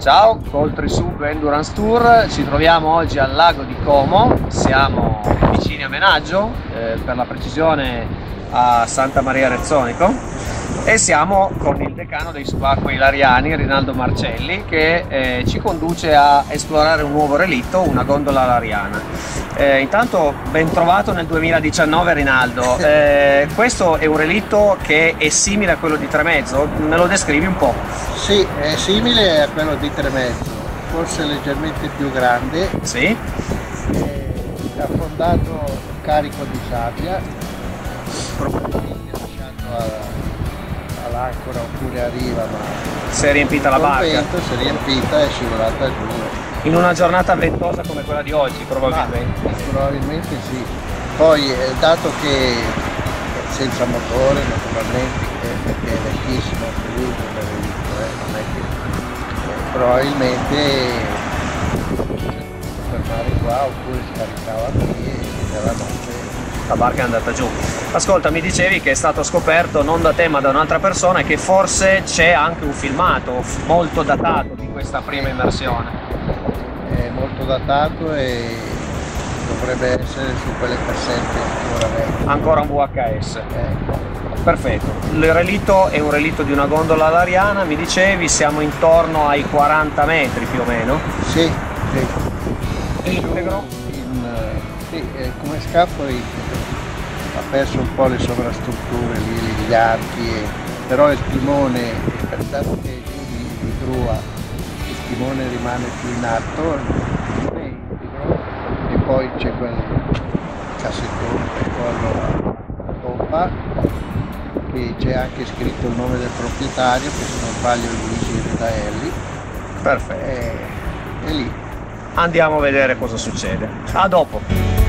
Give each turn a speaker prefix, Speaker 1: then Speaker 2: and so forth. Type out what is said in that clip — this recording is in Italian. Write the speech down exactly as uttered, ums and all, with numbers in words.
Speaker 1: Ciao, Coltri Sub Endurance Tour, ci troviamo oggi al lago di Como, siamo vicini a Menaggio, eh, per la precisione a Santa Maria Rezzonico, e siamo con il decano dei subacquei lariani, Rinaldo Marcelli, che eh, ci conduce a esplorare un nuovo relitto, una gondola lariana. Eh, intanto ben trovato nel duemiladiciannove Rinaldo, eh, questo è un relitto che è simile a quello di Tremezzo, me lo descrivi un po'?
Speaker 2: Sì, è simile a quello di Tremezzo, forse leggermente più grande.
Speaker 1: Sì.
Speaker 2: È affondato carico di sabbia, probabilmente lasciato all'ancora oppure a riva, ma
Speaker 1: si è riempita la barca.
Speaker 2: Il vento si è riempita e è scivolata giù.
Speaker 1: In una giornata ventosa come quella di oggi, probabilmente?
Speaker 2: Ma, probabilmente sì. Poi, eh, dato che senza motore, naturalmente, eh, perché è vecchissimo per uso, per relitto, eh, non è che eh, probabilmente fermare qua oppure scaricava qui e nella notte
Speaker 1: la barca è andata giù. Ascolta, mi dicevi che è stato scoperto non da te ma da un'altra persona e che forse c'è anche un filmato molto datato di questa prima immersione.
Speaker 2: È molto datato e dovrebbe essere su quelle cassette ancora vecchie.
Speaker 1: Ancora un V H S.
Speaker 2: Ecco.
Speaker 1: Perfetto. Il relitto è un relitto di una gondola lariana, mi dicevi, siamo intorno ai quaranta metri più o meno?
Speaker 2: Sì, sì.
Speaker 1: Integro?
Speaker 2: In, sì, come scafoli ha perso un po' le sovrastrutture lì, gli archi, e, però il timone, per tanto che è giù di, di grua, il timone rimane più in alto, il timone è integro, e poi c'è quel cassettone per collo a pompa, che c'è anche scritto il nome del proprietario, che se non sbaglio è Luigi Redaelli.
Speaker 1: Perfetto.
Speaker 2: E, e lì
Speaker 1: andiamo a vedere cosa succede. A dopo.